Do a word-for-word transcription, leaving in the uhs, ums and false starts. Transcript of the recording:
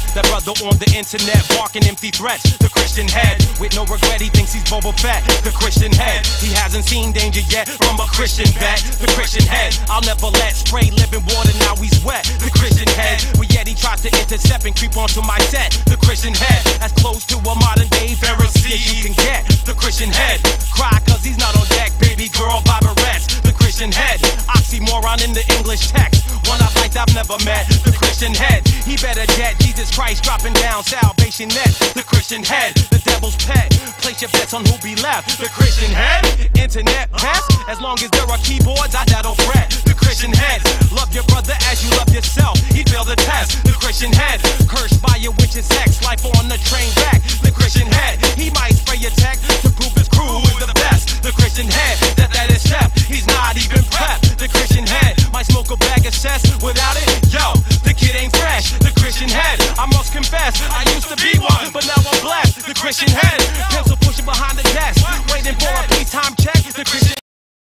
That brother on the internet barking empty threats. The Christian head, with no regret, he thinks he's Boba Fett. The Christian head, he hasn't seen danger yet from a Christian vet. The Christian head, I'll never let spray living water, now he's wet. The Christian head, but yet he tries to intercept and creep onto my set. The Christian head, as close to a modern day Pharisee as you can get. The Christian head, cry cause he's not on deck, baby girl Barbarettes. The Christian head, oxymoron in the English text, one of lights I've never met. The Christian head, he better jet Jesus Christ dropping down salvation net. The Christian head, the devil's pet, place your bets on who'll be left. The Christian head, internet pest, as long as there are keyboards I that'll fret. The Christian head, love your brother as you love yourself, he failed the test. The Christian head, cursed by your witch's sex life on the train back. The Christian head, he might spray your tech to prove his crew is the best. The Christian head, that that is step, he's not even prepped. The Christian head, might smoke a bag of cess without it, yo, the kid ain't fresh. The Christian head, I must confess, I used to be one, but now I'm blessed. The Christian head, pencil pushing behind the desk, waiting for a peacetime check. The Christian